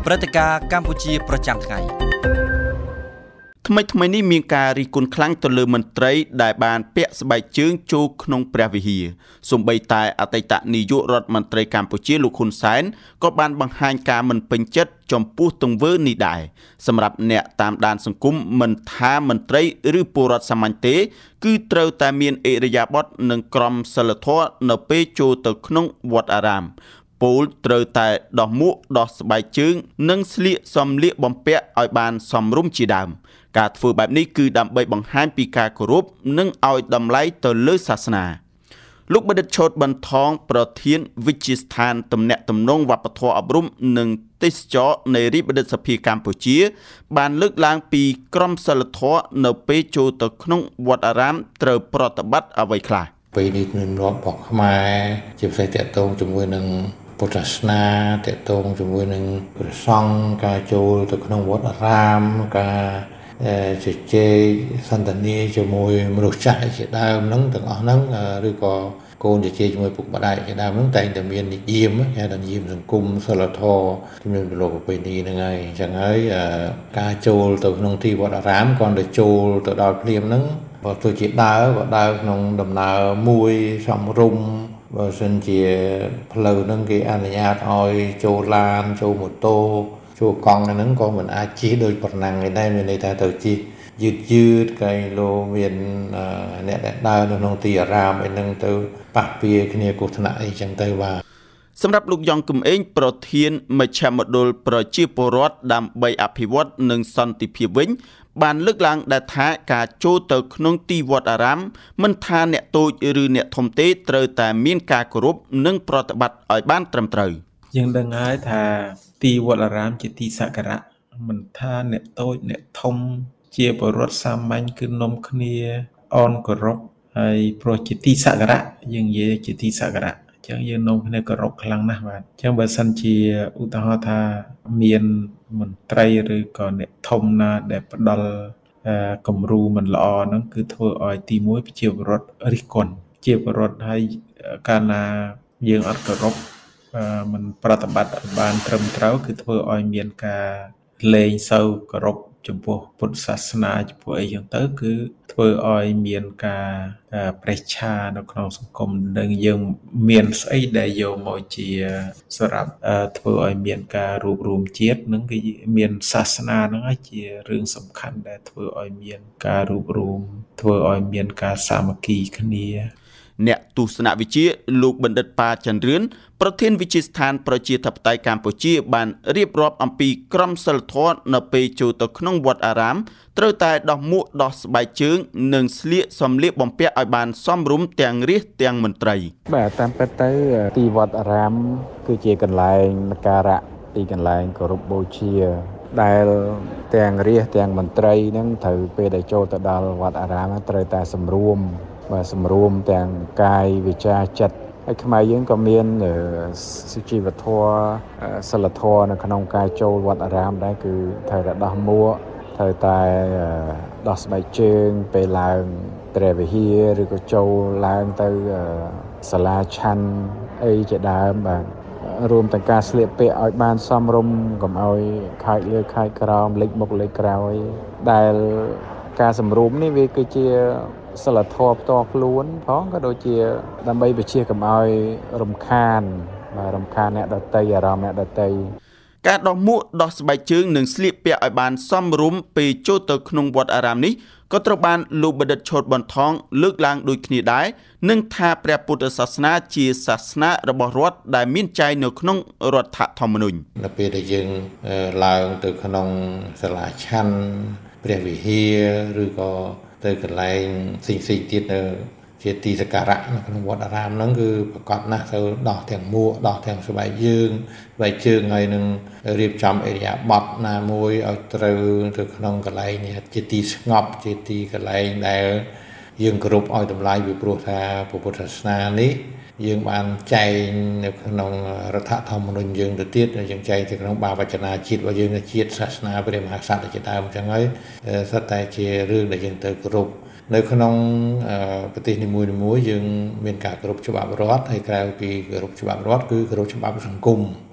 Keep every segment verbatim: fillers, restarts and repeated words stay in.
ព្រឹត្តិការណ៍កម្ពុជាប្រចាំថ្ងៃថ្មីថ្មីនេះមានការរិះគន់ខ្លាំងទៅលើមន្ត្រីដែលបានពាក់ស្បែកជើងចូលក្នុងព្រះវិហារសូម្បីតែអតីតនាយករដ្ឋមន្ត្រីកម្ពុជាលោកហ៊ុនសែនក៏បានបង្ហាញការមិនពេញចិត្តចំពោះទង្វើនេះដែរសម្រាប់អ្នកតាមដានសង្គមមិនថាមន្ត្រីឬពលរដ្ឋសាមញ្ញទេគឺត្រូវតែមានឥរិយាបថនិងក្រមសីលធម៌នៅពេលចូលទៅក្នុងវត្តអារាមពលត្រូវតែដោះមួកដោះស្បែកជើងនិងស្លៀកសម្លៀកបំពាក់ឲ្យបានសមរម្យជាដើមការធ្វើបែបនេះគឺដើម្បីបង្ហាញពីការគោរពនិងឲ្យតម្លៃទៅលើសាសនាលោកបណ្ឌិតឆូតបន្ថងប្រធានវិទ្យាស្ថានទំនាក់ទំនងវប្បធម៌អប់រំនិងទេសចរនៃរាជបណ្ឌិតសភាកម្ពុជាបានលើកឡើងពីក្រមសីលធម៌នៅពេលចូលទៅក្នុងវត្តអារាមត្រូវប្រតិបត្តិអ្វីខ្លះពេលនេះមានរាប់របស់ខ្មែរជាពិសេសតាក់ទងជាមួយនឹងពុទ្ធសាសនាតាក់ទងជាមួយនឹងព្រះសង្ឃការចូលទៅក្នុងវត្តអារាមការជជែកសន្ទនាជាមួយមនុស្សចាស់ជាដើមហ្នឹងទាំងអស់ហ្នឹងឬក៏កូនជជែកជាមួយពុកម្ដាយជាដើមហ្នឹងតែងតែមាននិយមគេថានិយមសង្គមសិលធម៌ជំនឿប្រឡូកប្រពៃណីហ្នឹងហើយអញ្ចឹងហើយការចូលទៅក្នុងទីវត្តអារាមគាត់ទៅចូលទៅដល់ភ្លាមហ្នឹងបើទោះជាដើរក៏ដើរក្នុងដំណើរមួយសំរុំបើសិនជាផ្លូវហ្នឹងគេអនុញ្ញាតឲ្យចូលឡានចូលម៉ូតូចូលកង់ហ្នឹងក៏មិនអាចជិះដោយប្រណាំងឯដែរមានន័យថាទៅជិះយឺតយឺតកែលោមានអ្នកដែលដើរនៅក្នុងទីអារាមឯហ្នឹងទៅប៉ះពាល់គ្នាគ្រោះថ្នាក់អីចឹងទៅបាទសម្រាប់លោកយ៉ងគឹមអេងប្រធានមជ្ឈមណ្ឌលប្រជាពលរដ្ឋដើម្បីអភិវឌ្ឍនិងសន្តិភាពវិញបានលើកឡើងដែលថាការចូលទៅក្នុងទីវត្តអារាមមិនថាអ្នកតូចឬអ្នកធំទេត្រូវតែមានការគោរពនិងប្រតិបត្តិឲ្យបានត្រឹមត្រូវយើងដឹងហើយថាទីវត្តអារាមជាទីសក្ការៈមិនថាអ្នកតូចអ្នកធំជាពលរដ្ឋសាមញ្ញគឺនាំគ្នាអនគោរពហើយព្រោះជាទីសក្ការៈយើងនិយាយជាទីសក្ការៈអញ្ចឹងយើងនាំគ្នាគោរពខ្លាំងណាស់បាទអញ្ចឹងបើសិនជាឧទាហរណ៍ថាមានមន្ត្រីឬក៏អ្នកធំណាដែលផ្ដល់គំរូមិនល្អហ្នឹងគឺធ្វើឲ្យទីមួយប្រជាពលរដ្ឋរិះគន់ជាពលរដ្ឋហើយកាលណាយើងអត់គោរពមិនប្រតិបត្តិឲ្យបានត្រឹមត្រូវគឺធ្វើឲ្យមានការលែងសូវគោរពចំពោះពុទ្ធសាសនាចំពោះអីចឹងទៅគឺធ្វើឲ្យមានការប្រេះឆានៅក្នុងសង្គមនឹងយើងមានស្អីដែលយកមកជាសម្រាប់ធ្វើឲ្យមានការរួបរวมជាតិនឹងគឺមានសាសនាហ្នឹងហើយជារឿងសំខាន់ដែលធ្វើឲ្យមានការរួបរวมធ្វើឲ្យមានការសាមគ្គីគ្នាអ្នកទស្សនវិជ្ជាលោកបណ្ឌិតប៉ាចន្ទរឿនប្រធានវិទ្យាស្ថានប្រជាធិបតេយ្យកម្ពុជាបានរៀបរាប់អំពីក្រមសីលធម៌នៅពេលចូលទៅក្នុងវត្តអារាមត្រូវតែដោះមួកដោះស្បែកជើងនិងស្លៀកសម្លៀកបំពាក់ឲ្យបានសមរម្យទាំងរាស្ត្រទាំងមន្ត្រីបាទតាមពិតទៅទីវត្តអារាមគឺជាកន្លែងនគរៈទីកន្លែងគោរពបូជាដែលទាំងរាស្ត្រទាំងមន្ត្រីនឹងត្រូវពេលដែលចូលទៅដល់វត្តអារាមត្រូវតែសម្រួមបាទសម្រួមទាំងកាយវាចាចិត្តហើយខ្មែរយើងក៏មានសុជីវធម៌សិលធម៌នៅក្នុងការចូលវត្តអារាមដែរគឺត្រូវតែដោះមួកត្រូវតែដោះស្បែកជើងពេលឡើងព្រះវិហារឬក៏ចូលឡើងទៅសាលាឆាន់អីជាដើមបាទរួមទាំងការស្លៀកពាក់ឲ្យបានសមរម្យកុំឲ្យខើចលើខើចក្រោមលិចមុខលិចក្រោយដែលការសម្រួមនេះវាគឺជាសិលធម៌ផ្ទាល់ខ្លួនផងក៏ដូចជាដើម្បីបញ្ជាកុំឲ្យរំខានបាទរំខានអ្នកដទៃអារម្មណ៍អ្នកដទៃការដោះមួកដោះស្បែកជើងនិងស្លៀកពាក់ឲ្យបានសមរម្យពេលចូលទៅក្នុងវត្តអារាមនេះក៏ត្រូវបានលោកបណ្ឌិតឆូតបន្ថងលើកឡើងដូចគ្នាដែរនិងថាព្រះពុទ្ធសាសនាជាសាសនារបស់រដ្ឋដែលមានចែងនៅក្នុងរដ្ឋធម្មនុញ្ញនៅពេលដែលយើងឡើងទៅក្នុងសាលាឆាន់ព្រះវិហារឬក៏ទៅកន្លែងផ្សេងៗទៀតនៅជាទីសក្ការៈនៅក្នុងវត្តអារាមហ្នឹងគឺប្រកបណាស់ទៅដោះទាំងមួកដោះទាំងស្បែកយើងស្បែកជើងហើយនឹងរៀបចំអរិយាប័ត្រណាមួយឲ្យត្រូវទៅក្នុងកន្លែងនេះជាទីស្ងប់ជាទីកន្លែងដែលយើងគោរពឲ្យតម្លៃពីព្រោះថាពុទ្ធសាសនានេះយើងបានចែងនៅក្នុងរដ្ឋធម្មនុញ្ញយើងទៅទៀតយើងចែងទៅក្នុងបាវចនាជាតិរបស់យើងជាតិសាសនាព្រះមហាក្សត្រជាដើមអញ្ចឹងហើយសុទ្ធតែជារឿងដែលយើងត្រូវគោរពនៅក្នុងប្រទេសនីមួយៗយើងមានការគោរពច្បាប់រដ្ឋហើយក្រៅពីគោរពច្បាប់រដ្ឋគឺគោរពច្បាប់សង្គម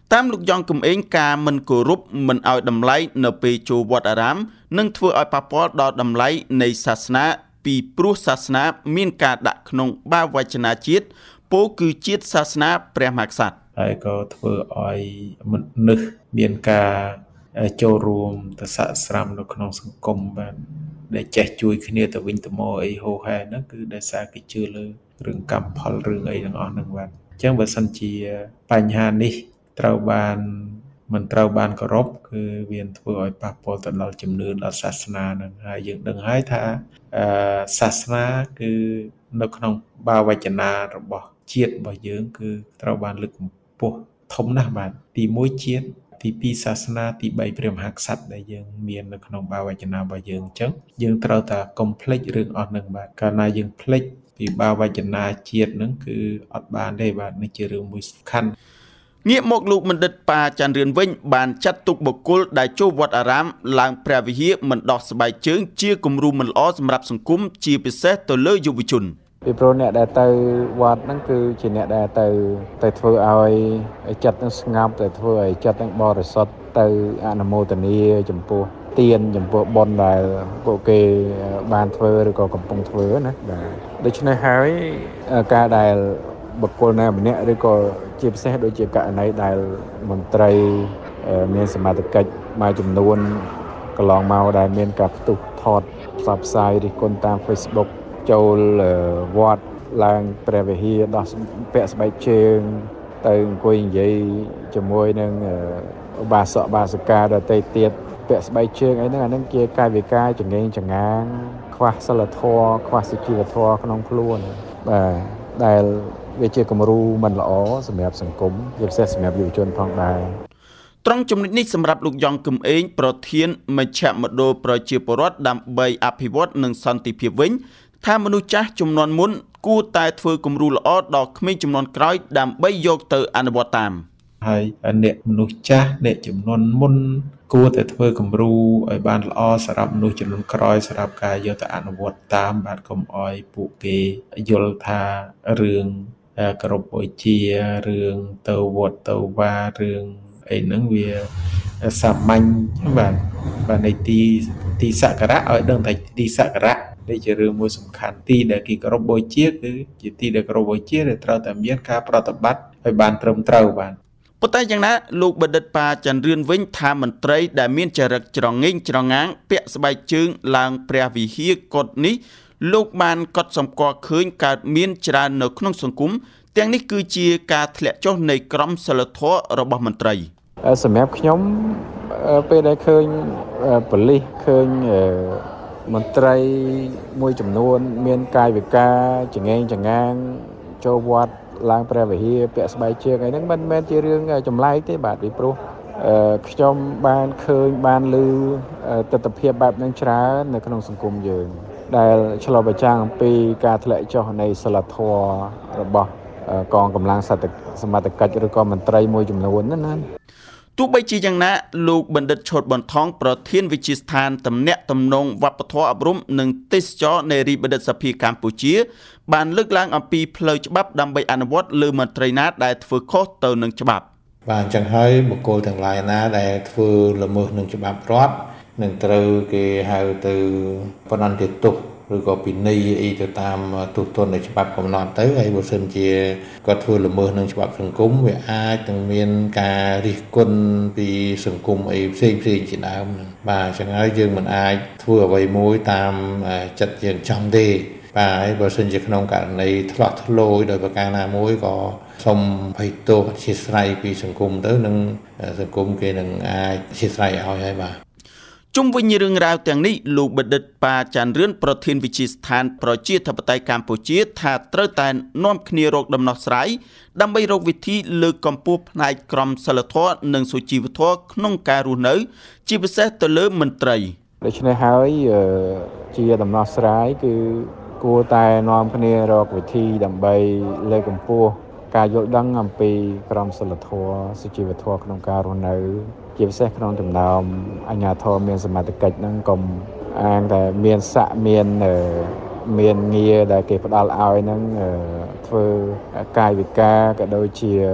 តាមលោកយ៉ងកំឯងការមិនគោរពមិនឲ្យតម្លៃនៅពេលចូលវត្តអារាមនឹងធ្វើឲ្យប៉ះពាល់ដល់តម្លៃនៃសាសនាពីព្រោះសាសនាមានការដាក់ក្នុងបាវចនាជាតិពោលគឺជាតិសាសនាព្រះមហាក្សត្រហើយក៏ធ្វើឲ្យមនុស្សមានការចូលរួមទៅសាកស្រាំនៅក្នុងសង្គមបាទដែលចេះជួយគ្នាទៅវិញទៅមកអីហូហែហ្នឹងគឺដោយសារគេជឿលើរឿងកម្មផលរឿងអីទាំងអស់ហ្នឹងបាទអញ្ចឹងបើសិនជាបញ្ហានេះត្រូវបានមិនត្រូវបានគោរពគឺវាធ្វើឲ្យប៉ះពាល់ទៅដល់ជំនឿដល់សាសនាហ្នឹងហើយយើងដឹងហើយថាអឺសាសនាគឺនៅក្នុងបាវចនារបស់ជាតិរបស់យើងគឺត្រូវបានលើកកម្ពស់ធំណាស់បាទទីមួយជាតិទីពីរសាសនាទីបីព្រះមហាក្សត្រដែលយើងមាននៅក្នុងបាវចនារបស់យើងអញ្ចឹងយើងត្រូវតែកុំភ្លេចរឿងអស់ហ្នឹងបាទកាលណាយើងភ្លេចពីបាវចនាជាតិហ្នឹងគឺអត់បានទេបាទនេះជារឿងមួយសំខាន់ងាកមកលោកបណ្ឌិតប៉ាច័ន្ទរឿនវិញបានចាត់ទុកបុគ្គលដែលចូលវត្តអារាមឡើងព្រះវិហារមិនដោះស្បែកជើងជាគំរូមិនល្អសម្រាប់សង្គមជាពិសេសទៅលើយុវជនពីព្រោះអ្នកដែលទៅវត្តហ្នឹងគឺជាអ្នកដែលទៅទៅធ្វើឲ្យចិត្តនឹងស្ងប់ទៅធ្វើឲ្យចិត្តនឹងបរិសុទ្ធទៅអនុមោទនាចំពោះទានចំពោះបុណ្យដែលពួកគេបានធ្វើឬក៏កំពុងធ្វើណាបាទដូច្នេះហើយការដែលបុគ្គលណាម្នាក់ឬក៏ជាពិសេសដូចជាករណីដែលមន្ត្រីមានសមត្ថកិច្ចមួយចំនួនកន្លងមកដែលមានការផ្ទុះថតផ្សព្វផ្សាយរិះគន់តាម Facebook ចូលវត្តឡើងព្រះវិហារដោះពាក់ស្បែកជើងទៅអង្គុយនិយាយជាមួយនឹងឧបាសកបាសិកាដទៃទៀតពាក់ស្បែកជើងអីហ្នឹងអាហ្នឹងជាកាយវិការចង្អេងចងាងខ្វះសិលធម៌ខ្វះសុជីវធម៌ក្នុងខ្លួនបាទដែលវាជាគំរូមិនល្អសម្រាប់សង្គមជាពិសេសសម្រាប់យុវជនផងដែរត្រង់ចំណុចនេះសម្រាប់លោកយ៉ងគឹមអេងប្រធានមជ្ឈមណ្ឌលប្រជាពលរដ្ឋដើម្បីអភិវឌ្ឍនិងសន្តិភាពវិញថាមនុស្សចាស់ជំនាន់មុនគួរតែធ្វើគំរូល្អដល់ក្មេងជំនាន់ក្រោយដើម្បីយកទៅអនុវត្តតាមហើយអ្នកមនុស្សចាស់អ្នកជំនាន់មុនគួរតែធ្វើគំរូឲ្យបានល្អសម្រាប់មនុស្សជំនាន់ក្រោយសម្រាប់ការយកទៅអនុវត្តតាមបាទកុំឲ្យពួកគេយល់ថារឿងគោរពបូជារឿងទៅវត្តទៅវារឿងអីហ្នឹងវាសាមញ្ញបាទបាទនៃទីទីសក្ការៈឲ្យដឹងថាទីសក្ការៈនេះជារឿងមួយសំខាន់ទីដែលគេគោរពបូជាគឺជាទីដែលគោរពបូជាដែលត្រូវតែមានការប្រតិបត្តិឲ្យបានត្រឹមត្រូវបាទប៉ុន្តែយ៉ាងណាលោកបណ្ឌិតប៉ាច័ន្ទរឿនវិញថាមន្ត្រីដែលមានចរិតច្រងេងច្រងាងពាក់ស្បែកជើងឡើងព្រះវិហារកុដិនេះលោកបានកត់សម្គាល់ឃើញកើតមានច្រើននៅក្នុងសង្គមទាំងនេះគឺជាការធ្លាក់ចុះនៃក្រមសីលធម៌របស់មន្ត្រីសម្រាប់ខ្ញុំពេលដែលឃើញប៉ូលីសឃើញមន្ត្រីមួយចំនួនមានកាយវិការចង្អេងចងាងចូលវត្តឡើងព្រះវិហារពាក់ស្បែកជើងអីហ្នឹងមិនមែនជារឿងចម្លែកទេបាទពីព្រោះខ្ញុំបានឃើញបានឮទស្សនវិជ្ជាបែបហ្នឹងច្រើននៅក្នុងសង្គមយើងដែលឆ្លុះបញ្ចាំងអំពីការធ្លាក់ចុះនៃសិលធម៌របស់កងកម្លាំងសមត្ថកិច្ចឬក៏មន្ត្រីមួយចំនួនណាណាទោះបីជាយ៉ាងណាលោកបណ្ឌិតឈុតបន្ថងប្រធានវិទ្យាស្ថានទំនាក់ទំនងវប្បធម៌អប់រំនិងទេសចរនៃរាជបណ្ឌិតសភាកម្ពុជាបានលើកឡើងអំពីផ្លូវច្បាប់ដើម្បីអនុវត្តលើមន្ត្រីណាដែលធ្វើខុសទៅនឹងច្បាប់បាទអញ្ចឹងហើយបុគ្គលទាំងឡាយណាដែលធ្វើល្មើសនឹងច្បាប់រដ្ឋនឹងត្រូវគេហៅទៅបណ្ដន្ទាទោសឬក៏ពិន័យអីទៅតាមទោសទណ្ឌនៃច្បាប់កំណត់ទៅហើយបើសិនជាគាត់ធ្វើល្មើសនឹងច្បាប់សង្គមវាអាចនឹងមានការរិះគន់ពីសង្គមអីផ្សេងផ្សេងជាដើមបាទអញ្ចឹងហើយយើងមិនអាចធ្វើអ្វីមួយតាមចិត្តយើងចង់ទេបាទហើយបើសិនជាក្នុងករណីធ្លាក់ធ្លោយដោយប្រការណាមួយក៏សូមភ័យទោសអធិស្ឋានពីសង្គមទៅនឹងសង្គមគេនឹងអាចអធិស្ឋានឲ្យហើយបាទជុំវិញរឿងរ៉ាវទាំងនេះលោកបណ្ឌិតប៉ាច័ន្ទរឿនប្រធានវិទ្យាស្ថានប្រជាធិបតេយ្យកម្ពុជាថាត្រូវតែនាំគ្នារកដំណោះស្រាយដើម្បីរកវិធីលើកកម្ពស់ផ្នែកក្រមសីលធម៌និងសុជីវធម៌ក្នុងការរស់នៅជាពិសេសទៅលើមន្ត្រីដូច្នេះហើយជាដំណោះស្រាយគឺគួរតែនាំគ្នារកវិធីដើម្បីលើកកម្ពស់ការយល់ដឹងអំពីក្រមសីលធម៌សុជីវធម៌ក្នុងការរស់នៅជាពិសេសក្នុងចំណោមអាជ្ញាធរមានសមត្ថកិច្ចហ្នឹងកុំអាងតែមានស័ក្តិមានមានងារដែលគេផ្ដល់ឲ្យហ្នឹងធ្វើកាយវិការក៏ដូចជា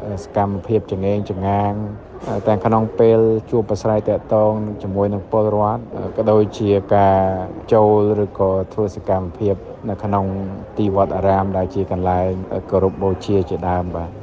សកម្មភាពចង្អេងចង្ងាងតែក្នុងពេលជួបប្រស្រ័យទាក់ទងជាមួយនឹងពលរដ្ឋក៏ដូចជាការចូលឬក៏ធ្វើសកម្មភាពនៅក្នុងទីវត្តអារាមដែលជាកន្លែងគោរពបូជាជាដើមបាទ